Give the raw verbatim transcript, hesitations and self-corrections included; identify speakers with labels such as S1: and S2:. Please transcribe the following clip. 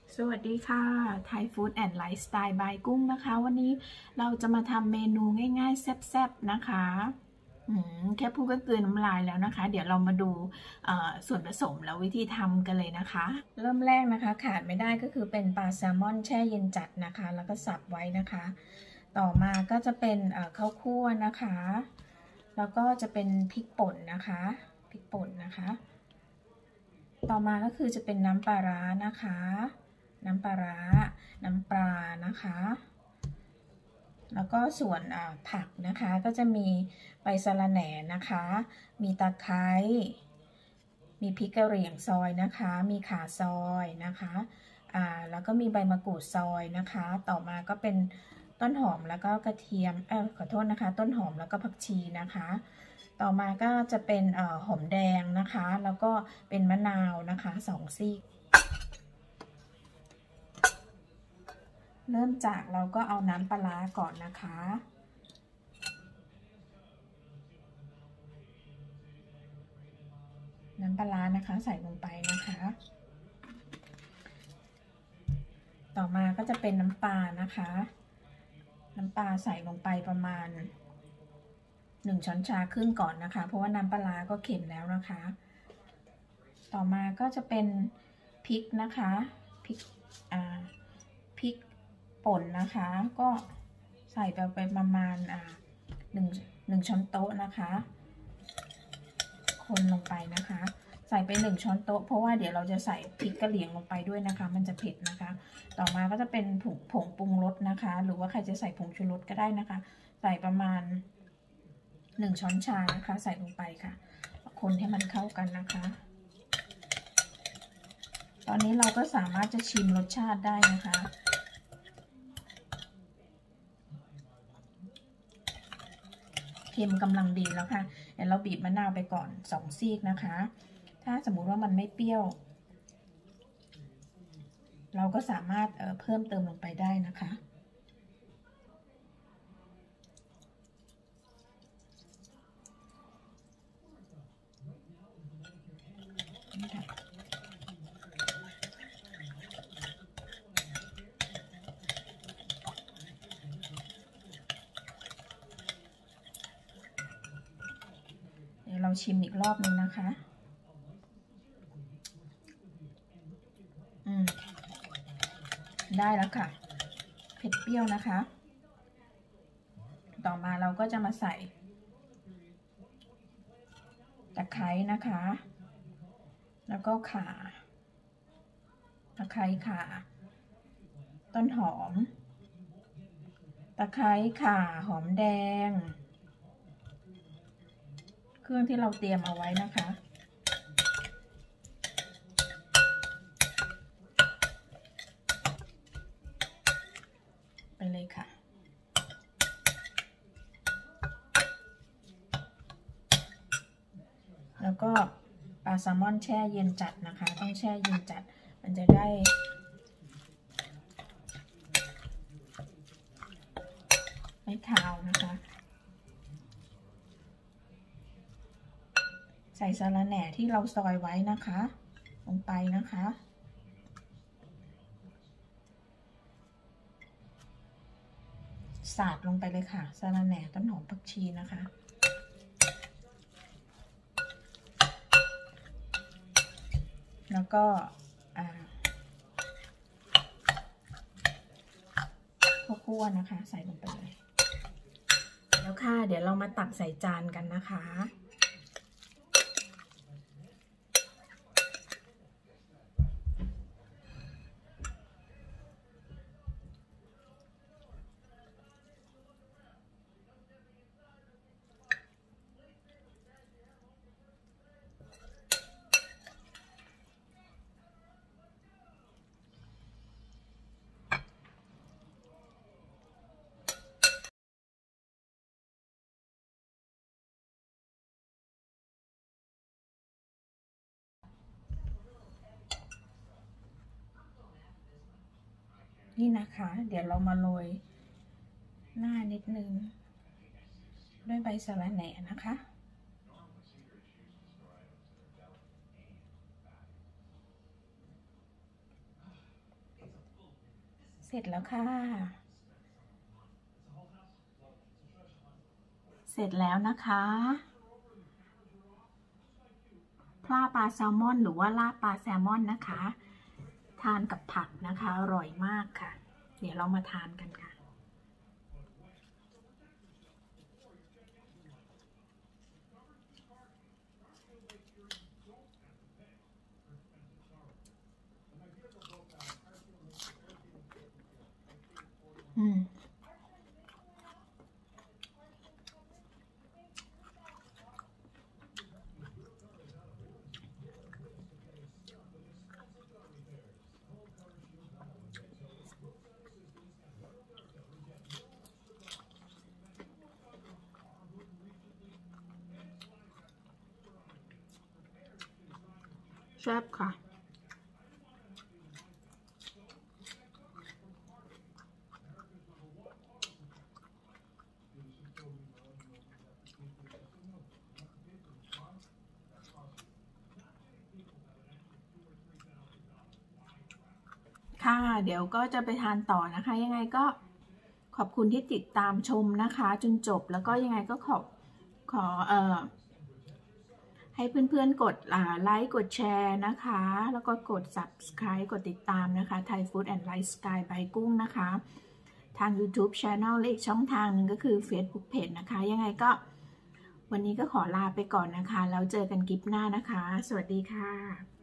S1: สวัสดีค่ะไทยฟู้ดแอนด์ไลฟ์สไตล์บายกุ้งนะคะวันนี้เราจะมาทำเมนูง่ายๆแซ่บๆนะคะแค่พูดก็กลืนน้ำลายแล้วนะคะเดี๋ยวเรามาดูส่วนผสมแล้ววิธีทำกันเลยนะคะเริ่มแรกนะคะขาดไม่ได้ก็คือเป็นปลาแซลมอนแช่เย็นจัดนะคะแล้วก็สับไว้นะคะต่อมาก็จะเป็นข้าวคั่วนะคะแล้วก็จะเป็นพริกป่นนะคะพริกป่นนะคะต่อมาก็คือจะเป็นน้ำปลาร้านะคะน้ำปลาร้าน้ำปลานะคะแล้วก็ส่วนผักนะคะก็จะมีใบสะระแหน่นะคะมีตะไคร้มีพริกกระเหรี่ยงซอยนะคะมีข่าซอยนะคะอ่าแล้วก็มีใบมะกรูดซอยนะคะต่อมาก็เป็นต้นหอมแล้วก็กระเทียมเออขอโทษนะคะต้นหอมแล้วก็ผักชีนะคะต่อมาก็จะเป็นหอมแดงนะคะแล้วก็เป็นมะนาวนะคะสองซีกเริ่มจากเราก็เอาน้ำปลาร้าก่อนนะคะน้ำปลาร้านะคะใส่ลงไปนะคะต่อมาก็จะเป็นน้ำปลานะคะน้ำปลาใส่ลงไปประมาณหนึ่งช้อนชาครึ่งก่อนนะคะเพราะว่าน้ำปลาร้าก็เค็มแล้วนะคะต่อมาก็จะเป็นพริกนะคะพริกอ่าพริกป่นนะคะก็ใส่ไปไปประมาณอ่าหนึ่งหนึ่งช้อนโต๊ะนะคะคนลงไปนะคะใส่ไปหนึ่งช้อนโต๊ะเพราะว่าเดี๋ยวเราจะใส่พริกกระเหรี่ยงลงไปด้วยนะคะมันจะเผ็ดนะคะต่อมาก็จะเป็นผงผงปรุงรสนะคะหรือว่าใครจะใส่ผงชูรสก็ได้นะคะใส่ประมาณหนึ่งช้อนชานะคะใส่ลงไปค่ะคนให้มันเข้ากันนะคะตอนนี้เราก็สามารถจะชิมรสชาติได้นะคะเค็มกำลังดีแล้วค่ะเดี๋ยวเราบีบมะนาวไปก่อนสองซีกนะคะถ้าสมมุติว่ามันไม่เปรี้ยวเราก็สามารถ เอ่อ เพิ่มเติมลงไปได้นะคะเดี๋ยวเราชิมอีกรอบนึงนะคะอืมได้แล้วค่ะเผ็ดเปรี้ยวนะคะต่อมาเราก็จะมาใส่ตะไคร้นะคะแล้วก็ข่าตะไคร้ข่าต้นหอมตะไคร้ข่าหอมแดงเครื่องที่เราเตรียมเอาไว้นะคะไปเลยค่ะแล้วก็ปลาแซลมอนแช่เย็นจัดนะคะต้องแช่เย็นจัดมันจะได้ไม่คาวนะคะใส่สะระแหน่ที่เราซอยไว้นะคะลงไปนะคะสาดลงไปเลยค่ะสะระแหน่ต้นหอมผักชีนะคะแล้วก็ข้าวคั่วนะคะใส่ลงไปเลยแล้วค่ะเดี๋ยวเรามาตักใส่จานกันนะคะนี่นะคะเดี๋ยวเรามาโรยหน้านิดนึงด้วยใบสะระแหน่นะคะร็จแล้วค่ะเสร็จแล้วนะคะพลาปลาแซลมอนหรือว่าลาบปลาแซลมอนนะคะทานกับผักนะคะอร่อยมากค่ะเดี๋ยวเรามาทานกันค่ะอืมแซ่บค่ะค่ะเดี๋ยวก็จะไปทานต่อนะคะยังไงก็ขอบคุณที่ติดตามชมนะคะจนจบแล้วก็ยังไงก็ขอขอเอ่อให้เพื่อนๆกดไลค์กดแชร์นะคะแล้วก็กด Subscribe กดติดตามนะคะ Thai Food and Lifestyle by กุ้งนะคะทาง YouTube Channel และอีกช่องทางหนึ่งก็คือ Facebook Page นะคะยังไงก็วันนี้ก็ขอลาไปก่อนนะคะแล้วเจอกันคลิปหน้านะคะสวัสดีค่ะ